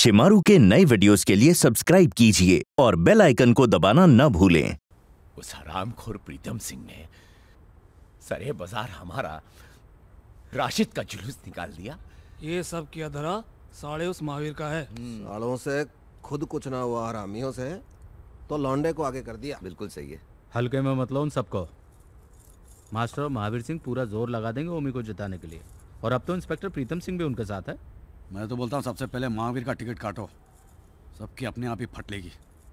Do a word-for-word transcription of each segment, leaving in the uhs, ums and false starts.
शिमारू के नए वीडियोस के लिए सब्सक्राइब कीजिए और बेल आइकन को दबाना न भूलें। उस हरामखोर प्रीतम सिंह ने सरे बाजार हमारा राशिद का जुलूस निकाल दिया। ये सब किया धरा साले उस महावीर का है। सालों से खुद कुछ ना हुआ, हरामियों से तो लौंडे को आगे कर दिया। बिल्कुल सही है। हल्के में मतलब उन सबको मास्टर और महावीर सिंह पूरा जोर लगा देंगे ओमी को जिताने के लिए। और अब तो इंस्पेक्टर प्रीतम सिंह भी उनके साथ है। मैं तो बोलता हूँ सबसे पहले महावीर का टिकट काटो, सबकी अपने आप ही फट लेगी।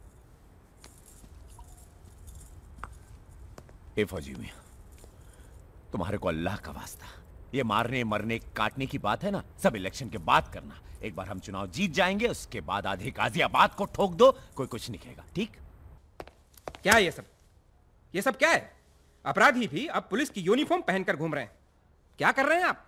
ए फौजी मियां, तुम्हारे को अल्लाह का वास्ता, ये मारने मरने काटने की बात है ना, सब इलेक्शन के बाद करना। एक बार हम चुनाव जीत जाएंगे, उसके बाद आधे गाजियाबाद को ठोक दो, कोई कुछ नहीं कहेगा। ठीक? क्या है ये सब? ये सब क्या है? अपराधी भी अब पुलिस की यूनिफॉर्म पहनकर घूम रहे हैं। क्या कर रहे हैं आप?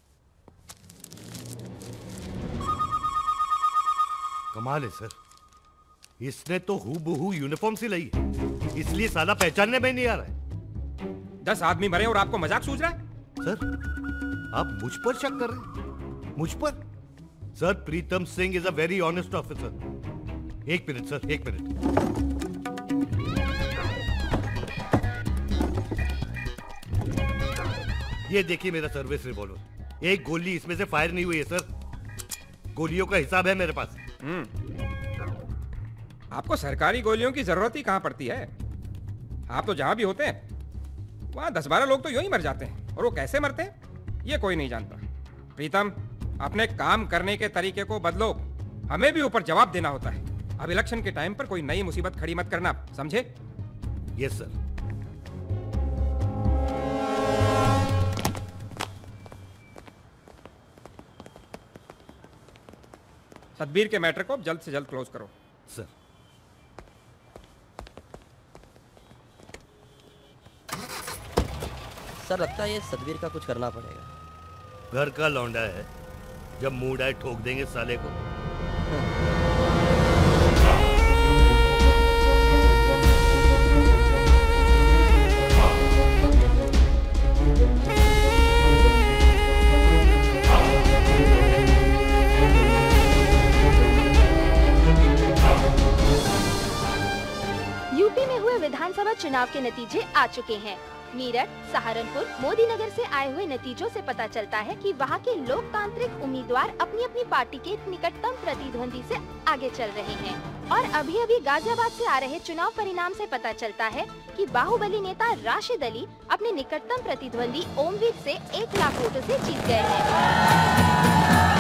कमाल है सर, इसने तो हूबहू यूनिफॉर्म सी लाई है, इसलिए साला पहचानने में नहीं आ रहा है। दस आदमी मरे और आपको मजाक सूझ रहा है? सर आप मुझ पर शक कर रहे हैं? मुझ पर? Sir Pritam Singh is a very honest officer. एक मिनट सर, एक मिनट। ये देखिए मेरा सर्विस रिवॉल्वर, एक गोली इसमें से फायर नहीं हुई है सर। गोलियों का हिसाब है मेरे पास। आपको सरकारी गोलियों की जरूरत ही कहां पड़ती है? आप तो जहां भी होते हैं वहां दस बारह लोग तो यूं ही मर जाते हैं, और वो कैसे मरते हैं ये कोई नहीं जानता। प्रीतम, अपने काम करने के तरीके को बदलो, हमें भी ऊपर जवाब देना होता है। अब इलेक्शन के टाइम पर कोई नई मुसीबत खड़ी मत करना, समझे? Yes sir. सतबीर के मैटर को जल्द से जल्द क्लोज करो। सर। सर लगता है ये सतबीर का कुछ करना पड़ेगा। घर का लौंडा है, जब मूड आए ठोक देंगे साले को। यूपी में हुए विधानसभा चुनाव के नतीजे आ चुके हैं। मीरठ, सहारनपुर, मोदी नगर से आए हुए नतीजों से पता चलता है कि वहां के लोकतांत्रिक उम्मीदवार अपनी अपनी पार्टी के निकटतम प्रतिद्वंदी से आगे चल रहे हैं। और अभी अभी गाजियाबाद से आ रहे चुनाव परिणाम से पता चलता है कि बाहुबली नेता राशिद अली अपने निकटतम प्रतिद्वंदी ओमवीर से एक लाख वोटों से जीत गए हैं।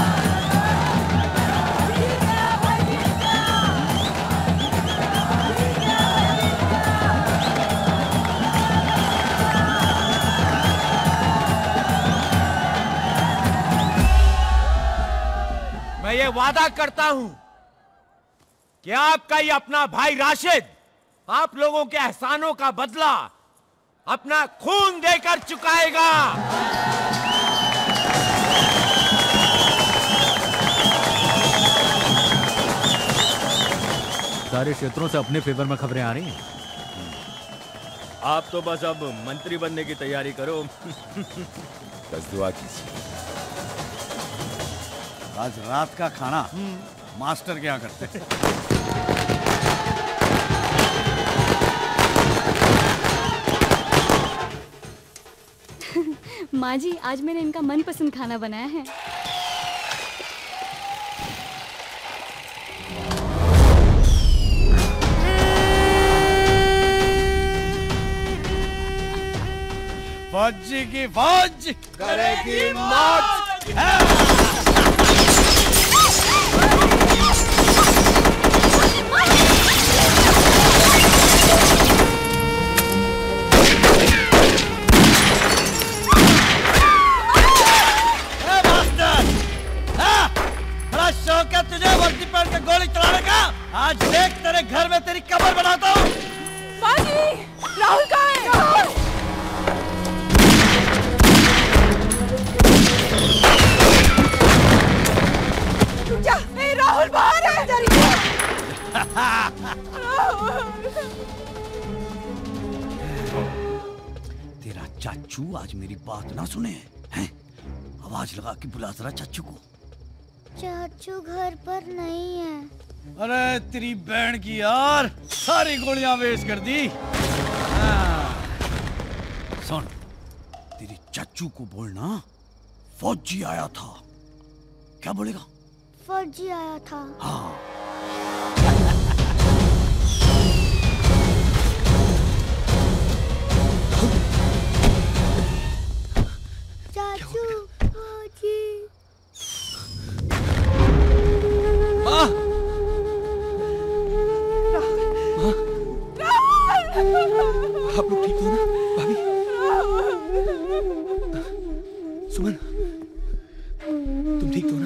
मैं ये वादा करता हूं कि आपका ये अपना भाई राशिद आप लोगों के एहसानों का बदला अपना खून देकर चुकाएगा। सारे क्षेत्रों से अपने फेवर में खबरें आ रही हैं। आप तो बस अब मंत्री बनने की तैयारी करो। बस दुआ कीजिए। आज रात का खाना मास्टर क्या करते हैं? माँ जी, आज मैंने इनका मनपसंद खाना बनाया है। फौजी की फौज करेगी मौज। शौक है तुझे वर्दी पहन के गोली चलाने का? आज देख तेरे घर में तेरी कब्र बनाता हूँ। राहुल कहाँ है? राहुल! जा, ए, राहुल बाहर है। तेरा चाचू आज मेरी बात ना सुने हैं? आवाज लगा के बुला जरा चाचू को। चाचू घर पर नहीं अरे तेरी बहन की यार, सारी गोलियां वेस्ट कर दी। हाँ। सुन, तेरी चाचू को बोलना फौजी आया था। क्या बोलेगा? फौजी आया था। हाँ। चाचू, फौजी। माँ। आप लोग ठीक हो ना भाभी? सुमन, तुम ठीक हो ना?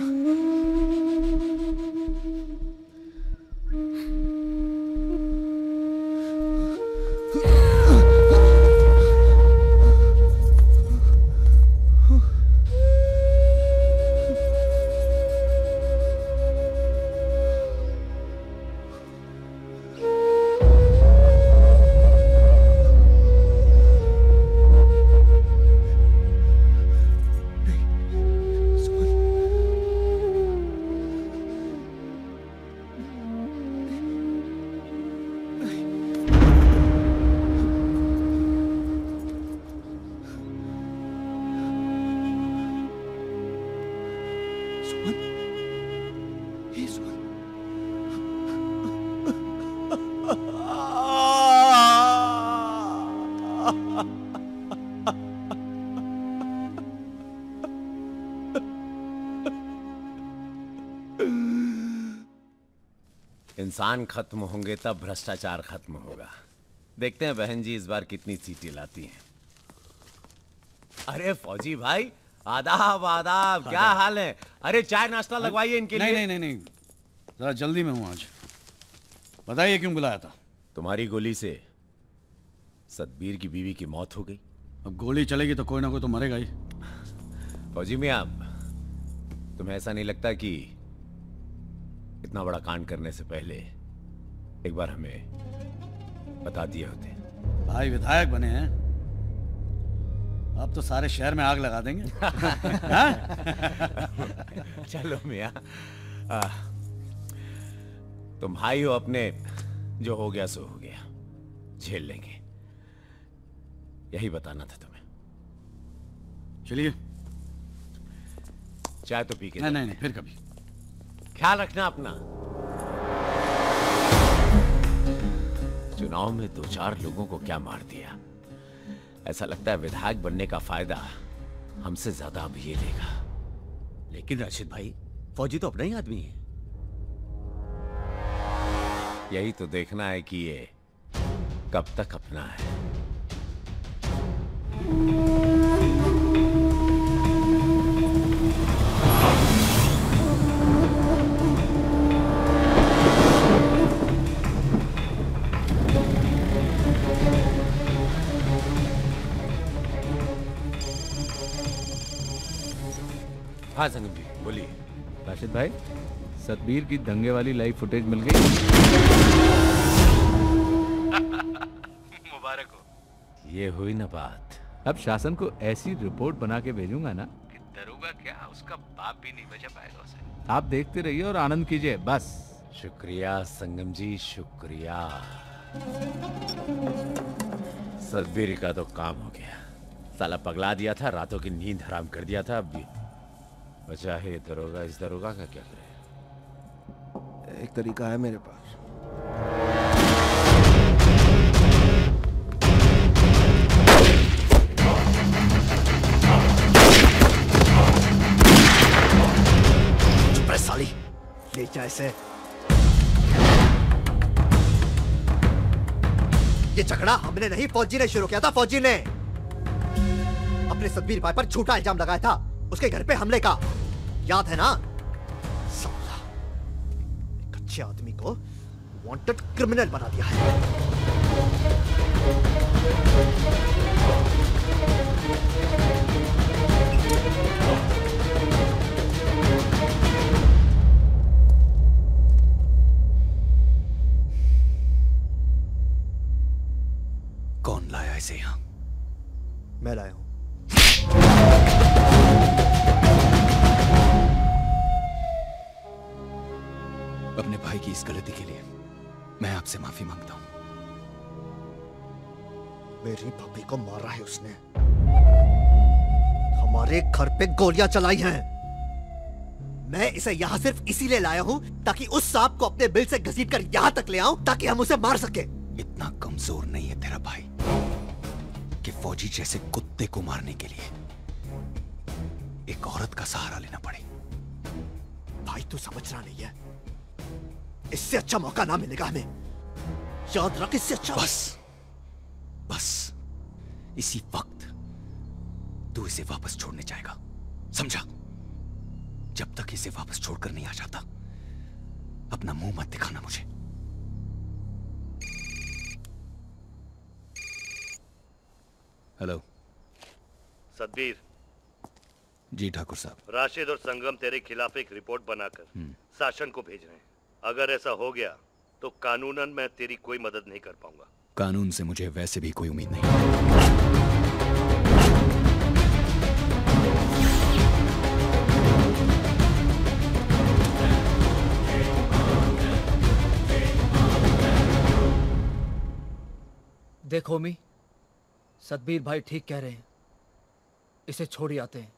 इंसान खत्म होंगे तब भ्रष्टाचार खत्म होगा। देखते हैं बहन जी इस बार कितनी सीटें लाती हैं। अरे फौजी भाई, आदाब आदाब, क्या हाल है? अरे चाय नाश्ता लगवाइए इनके नहीं, लिए। नहीं नहीं नहीं, जरा जल्दी में हूँ आज। बताइए क्यों बुलाया था? तुम्हारी गोली से सतबीर की बीवी की मौत हो गई। अब गोली चलेगी तो कोई ना कोई तो मरेगा ही। फौजी मियां, तुम्हें ऐसा नहीं लगता कि इतना बड़ा कांड करने से पहले एक बार हमें बता दिए होते? भाई विधायक बने हैं, अब तो सारे शहर में आग लगा देंगे। चलो मियां, तुम भाई हो अपने, जो हो गया सो हो गया, झेल लेंगे, यही बताना था तुम्हें। चलिए। चाय तो पी के नहीं नहीं नहीं, फिर कभी। ख्याल रखना अपना। चुनाव में दो चार लोगों को क्या मार दिया। ऐसा लगता है विधायक बनने का फायदा हमसे ज्यादा अब ये लेगा। लेकिन राशिद भाई, फौजी तो अपना ही आदमी है। यही तो देखना है कि ये कब तक अपना है। हाँ संगम जी बोलिए। राशिद भाई, सतबीर की दंगे वाली लाइव फुटेज मिल गई। मुबारक हो। ये हुई ना बात। अब शासन को ऐसी रिपोर्ट बना के भेजूंगा ना कि दरोगा क्या, उसका बाप भी नहीं बचा पाएगा उसे। आप देखते रहिए और आनंद कीजिए बस। शुक्रिया संगम जी, शुक्रिया। सतबीर का तो काम हो गया। साला पगला दिया था, रातों की नींद हराम कर दिया था। अब भी बचा है ये दरोगा। इस दरोगा का क्या करे? एक तरीका है मेरे पास। चुप रह साली, ले जा इसे। ये झगड़ा हमने नहीं, फौजी ने शुरू किया था। फौजी ने अपने सतबीर भाई पर झूठा इल्जाम लगाया था, उसके घर पे हमले का। याद है ना? साला, एक अच्छे आदमी को वांटेड क्रिमिनल बना दिया है। कौन लाया इसे यहां? मैं लाया हूं। अपने भाई की इस गलती के लिए मैं आपसे माफी मांगता हूं। मेरी भाभी को मारा है उसने, हमारे घर पे गोलियां चलाई हैं। मैं इसे यहाँ सिर्फ इसीलिए लाया हूँ ताकि उस सांप को अपने बिल से घसीट कर यहाँ तक ले आऊं ताकि हम उसे मार सके। इतना कमजोर नहीं है तेरा भाई कि फौजी जैसे कुत्ते को मारने के लिए एक औरत का सहारा लेना पड़े। भाई तू समझ रहा नहीं है, इससे अच्छा मौका ना मिलेगा हमें, याद रख। इससे अच्छा बस बस इसी वक्त तू इसे वापस छोड़ने जाएगा, समझा? जब तक इसे वापस छोड़कर नहीं आ जाता अपना मुंह मत दिखाना मुझे। हेलो सतबीर। जी ठाकुर साहब। राशिद और संगम तेरे खिलाफ एक रिपोर्ट बनाकर शासन को भेज रहे हैं। अगर ऐसा हो गया तो कानूनन मैं तेरी कोई मदद नहीं कर पाऊंगा। कानून से मुझे वैसे भी कोई उम्मीद नहीं। देखो मी, सतबीर भाई ठीक कह रहे हैं, इसे छोड़ ही आते हैं।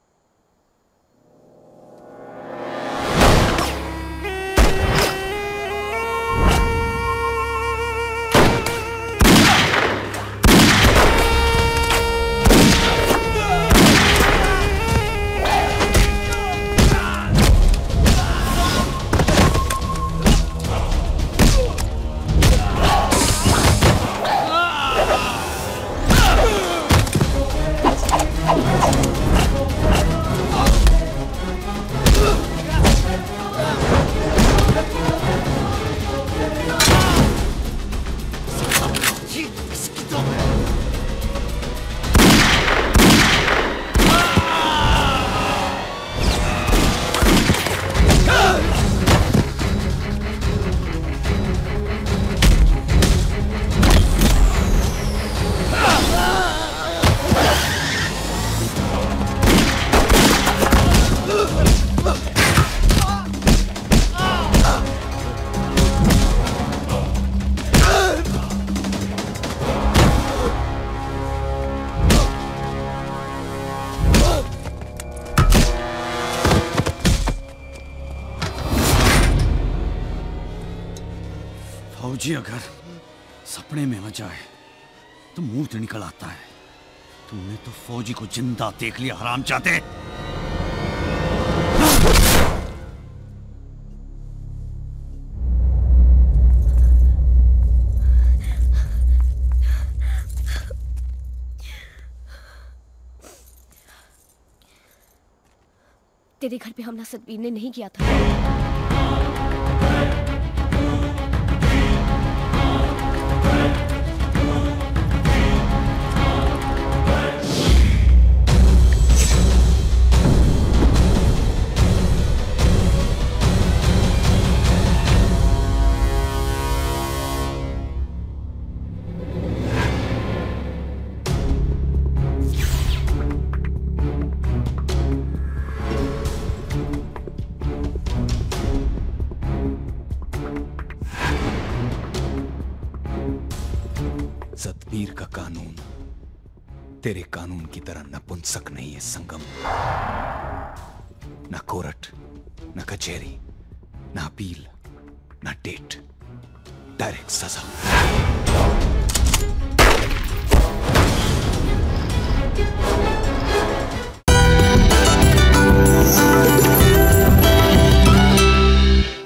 फौजी अगर सपने में आ जाए तो मूर्त निकल आता है। तुमने तो फौजी को जिंदा देख लिया हरामजादे। तेरे घर पे हमला सतबीर ने नहीं किया था। सतबीर का कानून तेरे कानून की तरह नपुंसक नहीं है संगम। ना कोर्ट, ना कचहरी, ना अपील, ना डेट, डायरेक्ट सजा।